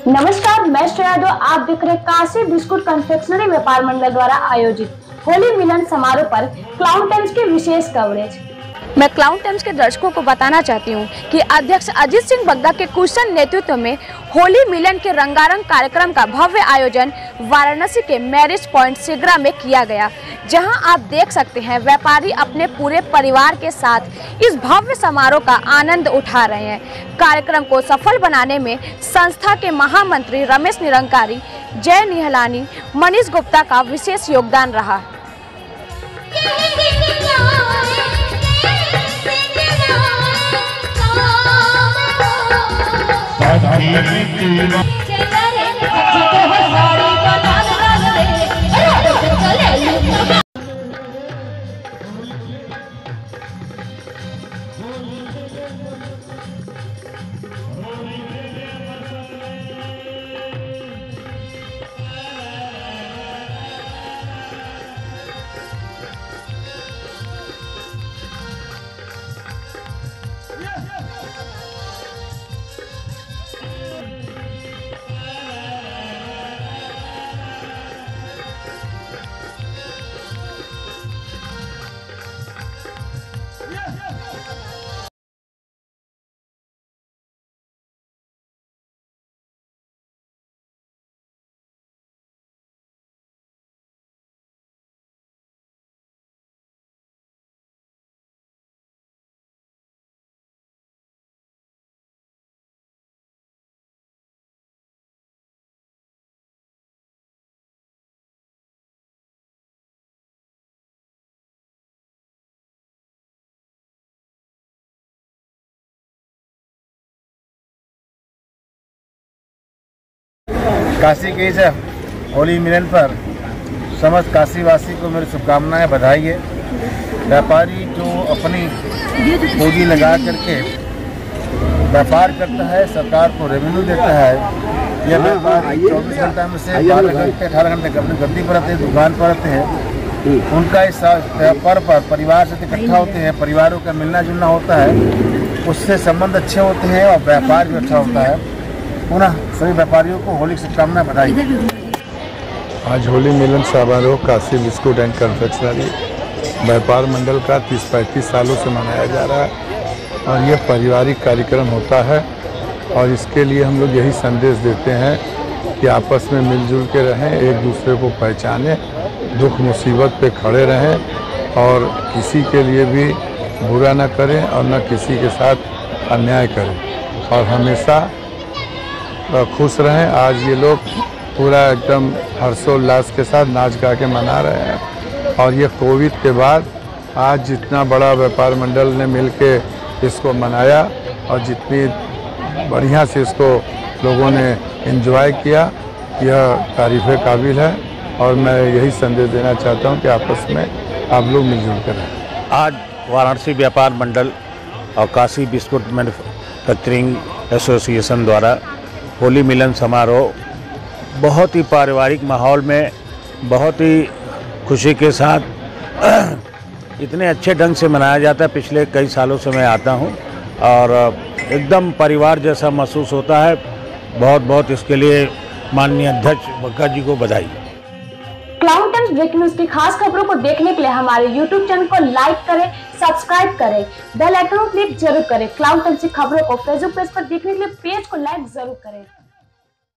नमस्कार, मैं श्रेया। आप देख रहे काशी बिस्कुट कन्फेक्शनरी व्यापार मंडल द्वारा आयोजित होली मिलन समारोह पर क्लाउन टाइम्स की विशेष कवरेज। मैं क्लाउन टाइम्स के दर्शकों को बताना चाहती हूं कि अध्यक्ष अजीत सिंह बग्गा के कुशल नेतृत्व में होली मिलन के रंगारंग कार्यक्रम का भव्य आयोजन वाराणसी के मैरिज पॉइंट सिगरा में किया गया, जहां आप देख सकते हैं व्यापारी अपने पूरे परिवार के साथ इस भव्य समारोह का आनंद उठा रहे हैं। कार्यक्रम को सफल बनाने में संस्था के महामंत्री रमेश निरंकारी, जय निहलानी, मनीष गुप्ता का विशेष योगदान रहा। काशी के इस होली मिलन पर समस्त काशीवासी को मेरी शुभकामनाएं, बधाई है। व्यापारी जो अपनी पूंजी लगा करके व्यापार करता है, सरकार को रेवेन्यू देता है, यह व्यापारी 24 घंटा में से 12 घंटे 18 घंटे अपनी गद्दी पर रहते हैं, दुकान पर रहते हैं। उनका इस व्यापार पर परिवार से इकट्ठा होते हैं, परिवारों का मिलना जुलना होता है, उससे संबंध अच्छे होते हैं और व्यापार भी अच्छा होता है। पुनः सभी व्यापारियों को होली की शुभकामनाएं, बधाई। आज होली मिलन समारोह काशी बिस्कुट एंड कन्फेक्शनरी व्यापार मंडल का 30-35 सालों से मनाया जा रहा है और ये पारिवारिक कार्यक्रम होता है और इसके लिए हम लोग यही संदेश देते हैं कि आपस में मिलजुल के रहें, एक दूसरे को पहचानें, दुख मुसीबत पे खड़े रहें और किसी के लिए भी बुरा न करें और न किसी के साथ अन्याय करें और हमेशा खुश रहें। आज ये लोग पूरा एकदम हर्षोल्लास के साथ नाच गा के मना रहे हैं और ये कोविड के बाद आज जितना बड़ा व्यापार मंडल ने मिलके इसको मनाया और जितनी बढ़िया से इसको लोगों ने एंजॉय किया, यह तारीफ़ काबिल है और मैं यही संदेश देना चाहता हूं कि आपस में आप लोग मिलजुल कर रहें। आज वाराणसी व्यापार मंडल और काशी बिस्कुट मैन्युफैक्चरिंग एसोसिएशन द्वारा होली मिलन समारोह बहुत ही पारिवारिक माहौल में, बहुत ही खुशी के साथ इतने अच्छे ढंग से मनाया जाता है। पिछले कई सालों से मैं आता हूं और एकदम परिवार जैसा महसूस होता है। बहुत बहुत इसके लिए माननीय अध्यक्ष बग्गा जी को बधाई। क्लाउन टाइम्स ब्रेकिंग न्यूज की खास खबरों को देखने के लिए हमारे YouTube चैनल को लाइक करें, सब्सक्राइब करें, बेल आइकन को क्लिक जरूर करें। क्लाउन टाइम्स की खबरों को फेसबुक पेज पर देखने के लिए पेज को लाइक जरूर करें।